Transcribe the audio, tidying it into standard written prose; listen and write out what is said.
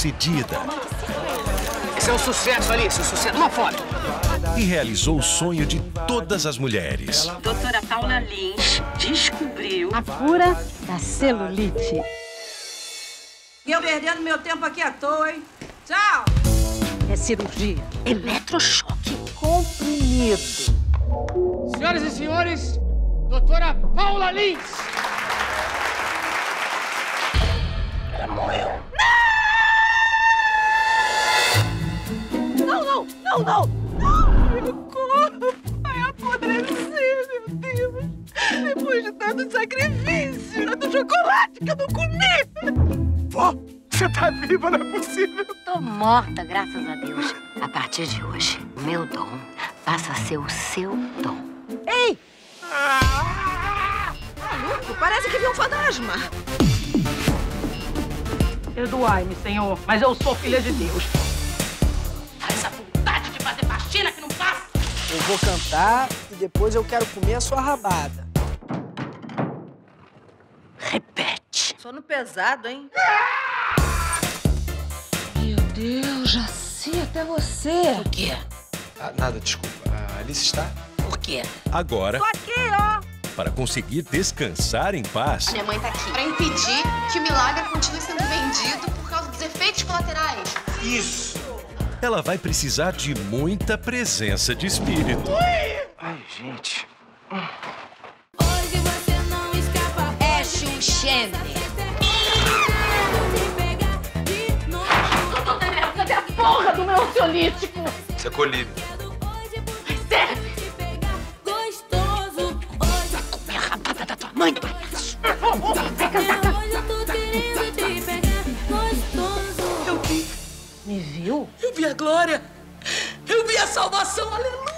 bem-sucedida. Esse é um sucesso, Alice, um sucesso. Uma foto. E realizou o sonho de todas as mulheres. Doutora Paula Lins descobriu a cura da celulite. E eu perdendo meu tempo aqui à toa, hein? Tchau! É cirurgia. Eletrochoque. Comprimido. Senhoras e senhores, doutora Paula Lins. Ela morreu. Não! Meu corpo vai apodrecer, meu Deus! Depois de tanto sacrifício, tanto chocolate que eu não comi! Vó, você tá viva, não é possível. Tô morta, graças a Deus. A partir de hoje, o meu dom passa a ser o seu dom. Ei! Maluco, parece que viu um fantasma. Perdoai-me, Senhor, mas eu sou filha de Deus. Essa vontade de fazer faxina que não passa. Eu vou cantar e depois eu quero comer a sua rabada. Repete. Sono pesado, hein? Meu Deus, já sei até você. O quê? Nada, desculpa. A Alice está? Por quê? Agora, Tô aqui, ó! para conseguir descansar em paz, Minha mãe tá aqui pra impedir que o milagre continue sendo vendido por causa dos efeitos colaterais. Isso! ela vai precisar de muita presença de espírito. Ai, gente. Hoje você não escapa. É Xuxene. Cadê a porra do meu ansiolítico? Isso é colírio. Serve. Gostoso. Vai comer a rabada da tua mãe, palhaço. Vai cantar. Hoje eu tô querendo te pegar. Gostoso. Eu vi. Me viu? Eu vi a glória. Eu vi a salvação. Aleluia.